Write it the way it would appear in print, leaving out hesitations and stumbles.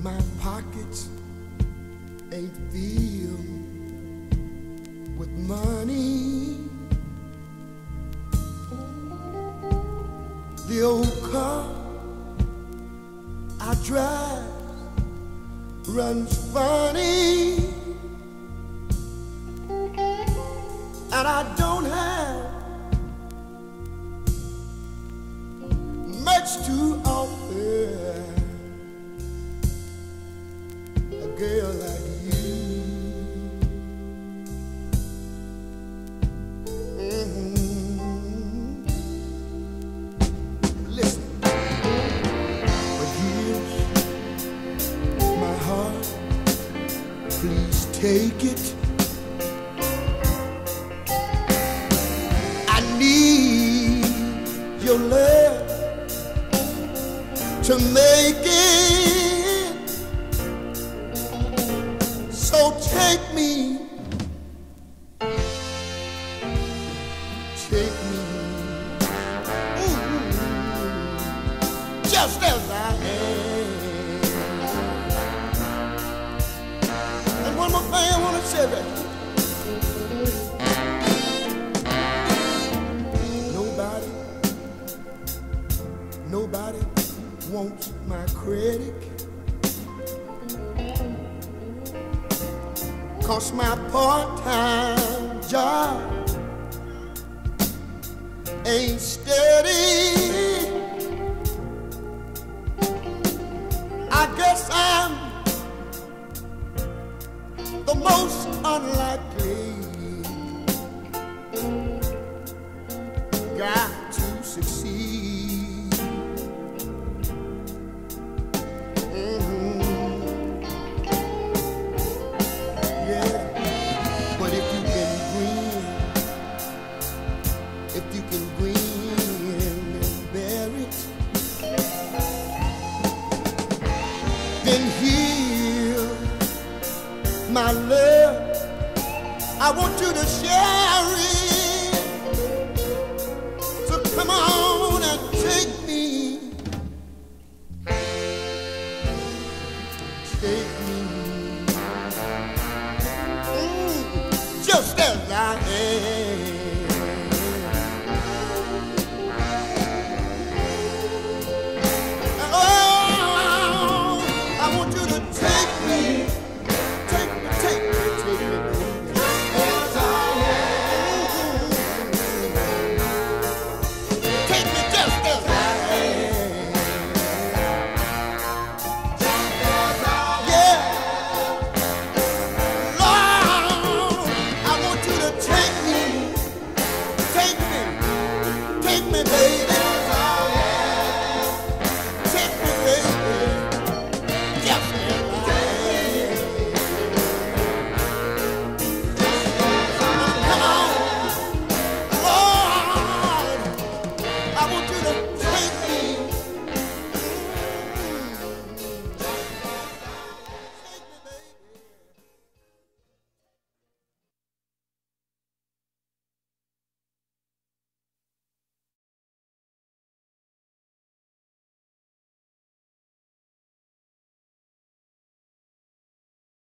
My pockets ain't filled with money. The old car I drive runs funny, and I don't have much to offer a girl like you. Listen, but here's my heart, please take it. I need your love to make it. So take me, just as I am. And one more thing I want to say that nobody wants my credit, 'cause my part-time job ain't steady. I guess I'm the most unlikely guy to succeed. Yeah, but if you can grin and bear it, then here's my love. I want you to share it.